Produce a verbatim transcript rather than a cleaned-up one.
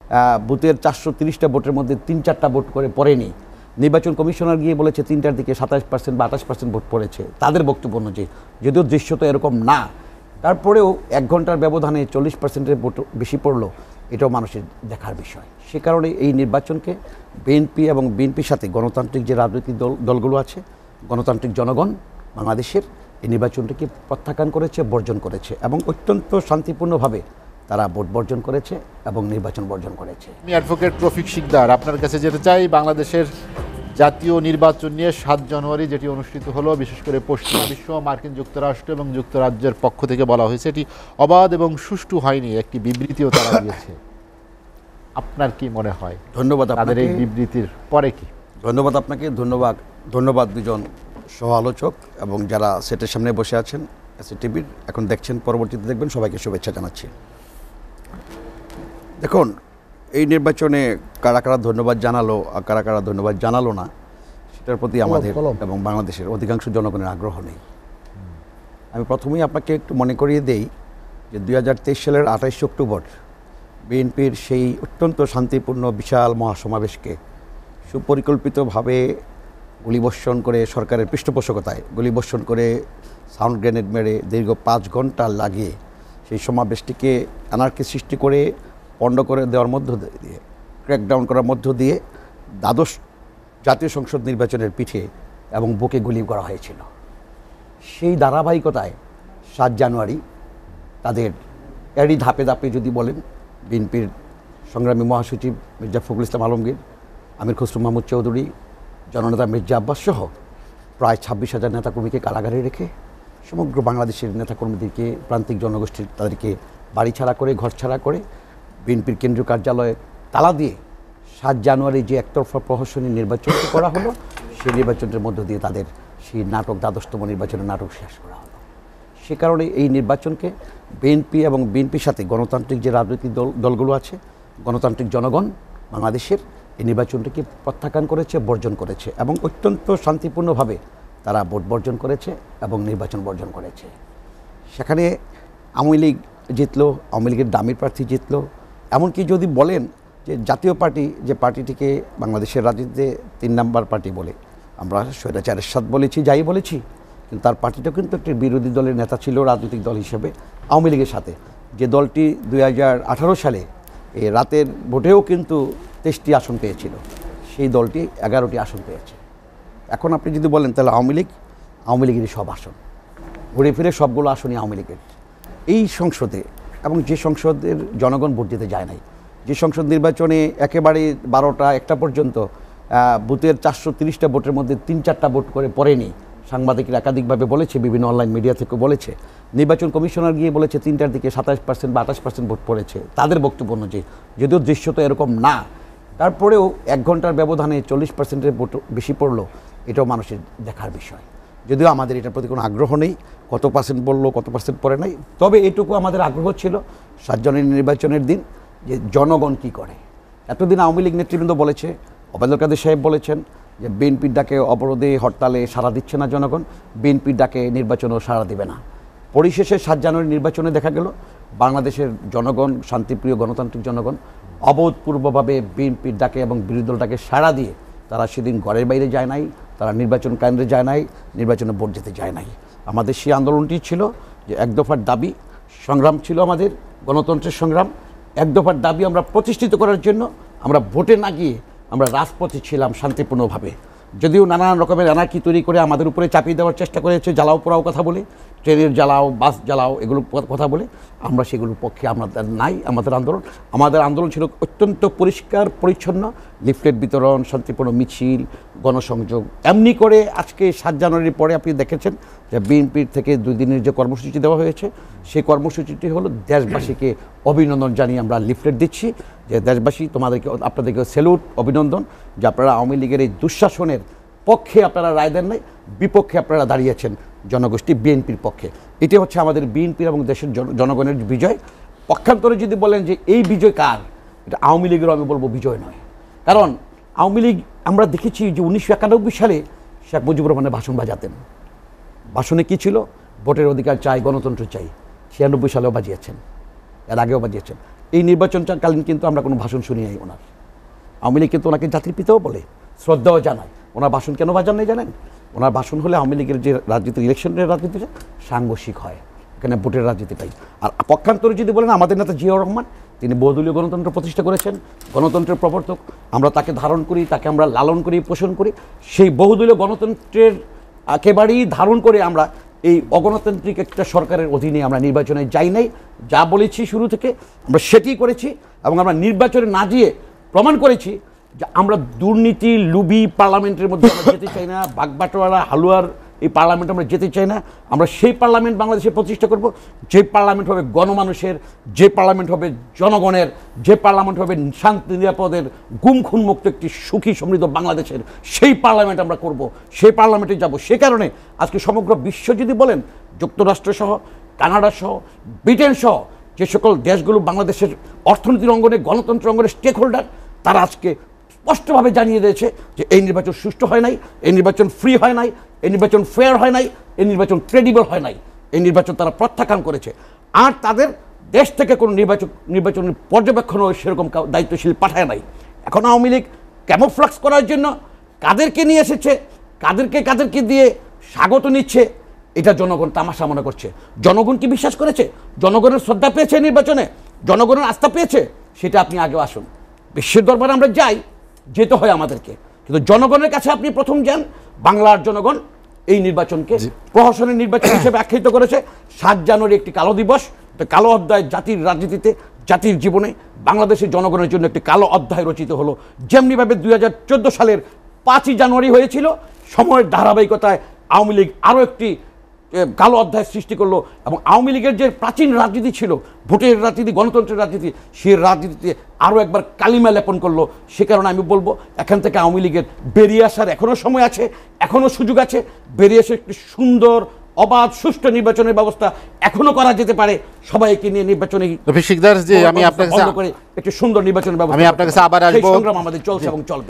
বুথের চারশো তিরিশটা ভোটের মধ্যে তিন চারটা ভোট করে পড়েনি। নির্বাচন কমিশনার গিয়ে বলেছে তিনটার দিকে সাতাশ পার্সেন্ট বা আঠাশ পার্সেন্ট ভোট পড়েছে তাদের বক্তব্য অনুযায়ী, যদিও দৃশ্য তো এরকম না। তারপরেও এক ঘন্টার ব্যবধানে চল্লিশ পার্সেন্টের ভোট বেশি পড়লো, এটাও মানুষের দেখার বিষয়। সে কারণে এই নির্বাচনকে বিএনপি এবং বিএনপির সাথে গণতান্ত্রিক যে রাজনৈতিক দল দলগুলো আছে, গণতান্ত্রিক জনগণ বাংলাদেশের এই নির্বাচনটিকে প্রত্যাখ্যান করেছে, বর্জন করেছে এবং অত্যন্ত শান্তিপূর্ণভাবে তারা ভোট বর্জন করেছে এবং নির্বাচন বর্জন করেছে। আমি অ্যাডভোকেট রফিক শিকদার আপনার কাছে যেতে চাই, বাংলাদেশের জাতীয় নির্বাচন নিয়ে সাত জানুয়ারি যেটি অনুষ্ঠিত হলো, বিশেষ করে পশ্চিমা বিশ্ব, মার্কিন যুক্তরাষ্ট্র এবং যুক্তরাজ্যের পক্ষ থেকে বলা হয়েছে এটি অবাধ এবং সুষ্ঠু হয়নি, একটি বিবৃতিও তারা দিয়েছে। আপনার কি মনে হয়? ধন্যবাদ তাদের এই বিবৃতির পরে কি? ধন্যবাদ আপনাকে, ধন্যবাদ ধন্যবাদ দুজন সহ আলোচক এবং যারা সেটের সামনে বসে আছেন এসএটিভির, এখন দেখছেন, পরবর্তীতে দেখবেন, সবাইকে শুভেচ্ছা জানাচ্ছি। দেখুন, এই নির্বাচনে কারা কারা ধন্যবাদ জানালো আর কারা কারা ধন্যবাদ জানালো না, সেটার প্রতি আমাদের এবং বাংলাদেশের অধিকাংশ জনগণের আগ্রহ নেই। আমি প্রথমেই আপনাকে একটু মনে করিয়ে দেই যে দুই হাজার তেইশ সালের আঠাইশে অক্টোবর বিএনপির সেই অত্যন্ত শান্তিপূর্ণ বিশাল মহাসমাবেশকে সুপরিকল্পিতভাবে গুলিবর্ষণ করে, সরকারের পৃষ্ঠপোষকতায় গুলিবর্ষণ করে, সাউন্ড গ্রেনেড মেরে দীর্ঘ পাঁচ ঘন্টা লাগিয়ে সেই সমাবেশটিকে অ্যানার্কি সৃষ্টি করে পণ্ড করে দেওয়ার মধ্য দিয়ে, ক্র্যাকডাউন করার মধ্য দিয়ে দ্বাদশ জাতীয় সংসদ নির্বাচনের পিঠে এবং বুকে গুলি করা হয়েছিল। সেই ধারাবাহিকতায় সাত জানুয়ারি তাদের এরই ধাপে ধাপে যদি বলেন, বিএনপির সংগ্রামী মহাসচিব মির্জা ফখরুল ইসলাম আলমগীর, আমির খসরু মাহমুদ চৌধুরী, জননেতা মির্জা আব্বাস সহ প্রায় ছাব্বিশ হাজার নেতাকর্মীকে কারাগারে রেখে সমগ্র বাংলাদেশের নেতাকর্মীদেরকে, প্রান্তিক জনগোষ্ঠীর তাদেরকে বাড়ি ছাড়া করে, ঘর ছাড়া করে বিএনপির কেন্দ্রীয় কার্যালয়ে তালা দিয়ে সাত জানুয়ারি যে একতরফা প্রহসনী নির্বাচনটি করা হলো, সেই নির্বাচনের মধ্য দিয়ে তাদের সেই নাটক, দ্বাদশতম নির্বাচনের নাটক শেষ করা হলো। সে কারণে এই নির্বাচনকে বিএনপি এবং বিএনপির সাথে গণতান্ত্রিক যে রাজনৈতিক দল দলগুলো আছে, গণতান্ত্রিক জনগণ বাংলাদেশের এই নির্বাচনটিকে প্রত্যাখ্যান করেছে, বর্জন করেছে এবং অত্যন্ত শান্তিপূর্ণভাবে তারা ভোট বর্জন করেছে এবং নির্বাচন বর্জন করেছে। সেখানে আওয়ামী লীগ জিতলো, আওয়ামী লীগের দামির প্রার্থী জিতলো, এমনকি যদি বলেন যে জাতীয় পার্টি, যে পার্টিটিকে বাংলাদেশের রাজনীতিতে তিন নাম্বার পার্টি বলে, আমরা স্বৈরাচারের সাথ বলেছি, যাই বলেছি, কিন্তু তার পার্টিটাও কিন্তু একটি বিরোধী দলের নেতা ছিল রাজনৈতিক দল হিসেবে আওয়ামী লীগের সাথে, যে দলটি দুই হাজার আঠারো সালে এই রাতের ভোটেও কিন্তু তেইশটি আসন পেয়েছিল, সেই দলটি এগারোটি আসন পেয়েছে। এখন আপনি যদি বলেন তাহলে আওয়ামী লীগ, আওয়ামী লীগেরই সব আসন, ঘুরে ফিরে সবগুলো আসনই আওয়ামী লীগের। এই সংসদে, এবং যে সংসদের জনগণ ভোট দিতে যায় নাই, যে সংসদ নির্বাচনে একেবারে বারোটা একটা পর্যন্ত বুথের চারশো তিরিশটা ভোটের মধ্যে তিন চারটা ভোট করে পড়েনি, সাংবাদিকরা একাধিকভাবে বলেছে, বিভিন্ন অনলাইন মিডিয়া থেকে বলেছে, নির্বাচন কমিশনার গিয়ে বলেছে তিনটার দিকে সাতাশ পার্সেন্ট বা আঠাশ পার্সেন্ট ভোট পড়েছে তাদের বক্তব্য অনুযায়ী, যদিও দৃশ্য তো এরকম না। তারপরেও এক ঘন্টার ব্যবধানে চল্লিশ পার্সেন্টের ভোট বেশি পড়লো, এটাও মানুষের দেখার বিষয়। যদিও আমাদের এটার প্রতি কোনো আগ্রহ নেই, কত পার্সেন্ট পড়লো, কত পার্সেন্ট পড়ে নাই, তবে এটুকু আমাদের আগ্রহ ছিল সাত জানুয়ারি নির্বাচনের দিন যে জনগণ কী করে। এতদিন আওয়ামী লীগ নেতৃবৃন্দ বলেছে, ওবায়দুল কাদের সাহেব বলেছেন যে বিএনপির ডাকে অবরোধে, হরতালে সাড়া দিচ্ছে না জনগণ, বিএনপির ডাকে নির্বাচনেও সাড়া দিবে না। পরিশেষে সাত জানুয়ারি নির্বাচনে দেখা গেল বাংলাদেশের জনগণ, শান্তিপ্রিয় গণতান্ত্রিক জনগণ অভূতপূর্বভাবে বিএনপির ডাকে এবং বিরোধী দল ডাকে সাড়া দিয়ে তারা সেদিন ঘরের বাইরে যায় নাই, তারা নির্বাচন কেন্দ্রে যায় নাই, নির্বাচনে ভোট দিতে যায় নাই। আমাদের সেই আন্দোলনটি ছিল যে এক দফার দাবি সংগ্রাম ছিল, আমাদের গণতন্ত্রের সংগ্রাম। এক দফার দাবি আমরা প্রতিষ্ঠিত করার জন্য আমরা ভোটে না গিয়ে আমরা রাজপথে ছিলাম শান্তিপূর্ণভাবে, যদিও নানান রকমের অ্যানার্কি তৈরি করে আমাদের উপরে চাপিয়ে দেওয়ার চেষ্টা করেছে, জ্বালাও পোড়াও কথা বলে, ট্রেনের জ্বালাও, বাস জ্বালাও, এগুলো কথা বলে, আমরা সেগুলোর পক্ষে আমাদের নাই। আমাদের আন্দোলন আমাদের আন্দোলন ছিল অত্যন্ত পরিষ্কার পরিচ্ছন্ন, লিফলেট বিতরণ, শান্তিপূর্ণ মিছিল, গণসংযোগ। এমনি করে আজকে সাত জানুয়ারির পরে আপনি দেখেছেন যে বিএনপির থেকে দুই দিনের যে কর্মসূচি দেওয়া হয়েছে, সেই কর্মসূচিটি হলো দেশবাসীকে অভিনন্দন জানিয়ে আমরা লিফলেট দিচ্ছি যে দেশবাসী তোমাদেরকে, আপনাদেরকে স্যালুট, অভিনন্দন যে আপনারা আওয়ামী লীগের এই দুঃশাসনের পক্ষে আপনারা রায় দেন নাই, বিপক্ষে আপনারা দাঁড়িয়েছেন জনগোষ্ঠী বিএনপির পক্ষে। এটি হচ্ছে আমাদের বিএনপির এবং দেশের জনগণের বিজয়। পক্ষান্তরে যদি বলেন যে এই বিজয় কার, এটা আওয়ামী লীগেরও আমি বলবো বিজয় নয়। কারণ আওয়ামী লীগ আমরা দেখেছি যে উনিশশো একানব্বই সালে শেখ মুজিবুর রহমানের ভাষণ বাজাতেন। ভাষণে কী ছিল? ভোটের অধিকার চাই, গণতন্ত্র চাই। ছিয়ানব্বই সালেও বাজিয়েছেন, এর আগেও বাজিয়েছেন। এই নির্বাচনকালীন কিন্তু আমরা কোনো ভাষণ শুনি নাই ওনার। আওয়ামী লীগ কিন্তু ওনাকে জাতির পিতাও বলে, শ্রদ্ধাও জানায়। ওনার ভাষণ কেন বাজান নাই জানেন? ওনার ভাষণ হলে আওয়ামী লীগের যে রাজনীতি, ইলেকশনের রাজনীতিটা সাংঘর্ষিক হয়, এখানে ভোটের রাজনীতিটাই। আর পক্ষান্তরে যদি বলেন, আমাদের নেতা জিয়াউর রহমান, তিনি বহুদলীয় গণতন্ত্র প্রতিষ্ঠা করেছেন, গণতন্ত্রের প্রবর্তক। আমরা তাকে ধারণ করি, তাকে আমরা লালন করি, পোষণ করি। সেই বহুদলীয় গণতন্ত্রের একেবারেই ধারণ করে আমরা এই অগণতান্ত্রিক একটা সরকারের অধীনে আমরা নির্বাচনে যাই নাই। যা বলেছি শুরু থেকে আমরা সেটিই করেছি, এবং আমরা নির্বাচনে না গিয়ে প্রমাণ করেছি যে আমরা দুর্নীতি লুবি পার্লামেন্টের মধ্যে আমরা যেতে চাই না, বাগবাটোয়ারা হালুয়ার এই পার্লামেন্ট আমরা যেতে চাই না। আমরা সেই পার্লামেন্ট বাংলাদেশে প্রতিষ্ঠা করব, যে পার্লামেন্ট হবে গণমানুষের, যে পার্লামেন্ট হবে জনগণের, যে পার্লামেন্ট হবে শান্তি নিরাপদের, গুম খুন মুক্ত একটি সুখী সমৃদ্ধ বাংলাদেশের, সেই পার্লামেন্ট আমরা করব, সেই পার্লামেন্টে যাব। সে কারণে আজকে সমগ্র বিশ্ব যদি বলেন, যুক্তরাষ্ট্রসহ, কানাডাসহ, ব্রিটেন সহ যে সকল দেশগুলো বাংলাদেশের অর্থনীতির অঙ্গনে, গণতন্ত্র অঙ্গনে স্টেক হোল্ডার, তারা আজকে স্পষ্টভাবে জানিয়ে দিয়েছে যে এই নির্বাচন সুষ্ঠু হয় নাই, এই নির্বাচন ফ্রি হয় নাই, এই নির্বাচন ফেয়ার হয় নাই, এই নির্বাচন ক্রেডিবল হয় নাই। এই নির্বাচন তারা প্রত্যাখ্যান করেছে। আর তাদের দেশ থেকে কোনো নির্বাচন নির্বাচনের পর্যবেক্ষণও সেরকম দায়িত্বশীল পাঠায় নাই। এখন আওয়ামী লীগ ক্যামোফ্লাক্স করার জন্য কাদেরকে নিয়ে এসেছে, কাদেরকে কাদেরকে দিয়ে স্বাগত নিচ্ছে, এটা জনগণ তামাশা মনে করছে। জনগণ কি বিশ্বাস করেছে? জনগণের শ্রদ্ধা পেয়েছে নির্বাচনে, জনগণের আস্থা পেয়েছে? সেটা আপনি আগে আসুন। বিশ্বের দরবারে আমরা যাই, যেতে হয় আমাদেরকে, কিন্তু জনগণের কাছে আপনি প্রথম যান। বাংলার জনগণ এই নির্বাচনকে প্রহসনের নির্বাচন হিসেবে আখ্যায়িত করেছে। সাত জানুয়ারি একটি কালো দিবস, একটা কালো অধ্যায় জাতির রাজনীতিতে, জাতির জীবনে, বাংলাদেশের জনগণের জন্য একটি কালো অধ্যায় রচিত হলো। যেমনিভাবে দুই হাজার চোদ্দো সালের পাঁচই জানুয়ারি হয়েছিল, সময়ের ধারাবাহিকতায় আওয়ামী লীগ আরও একটি কালো অধ্যায় সৃষ্টি করলো। এবং আওয়ামী লীগের যে প্রাচীন রাজনীতি ছিল, ভোটের রাজনীতি, গণতন্ত্রের রাজনীতি, সেই রাজনীতিতে আরও একবার কালিমা লেপন করলো। সে কারণে আমি বলবো, এখান থেকে আওয়ামী লীগের বেরিয়ে আসার এখনও সময় আছে, এখনও সুযোগ আছে। বেরিয়ে এসে একটি সুন্দর, অবাধ, সুষ্ঠু নির্বাচনের ব্যবস্থা এখনো করা যেতে পারে। সবাইকে নিয়ে নির্বাচনে রফিক শিকদার, যে আমি আপনার কাছে একটি সুন্দর নির্বাচনের ব্যবস্থা, আমি আপনার কাছে আবার আসবো। সংগ্রাম আমাদের চলছে এবং চলবে।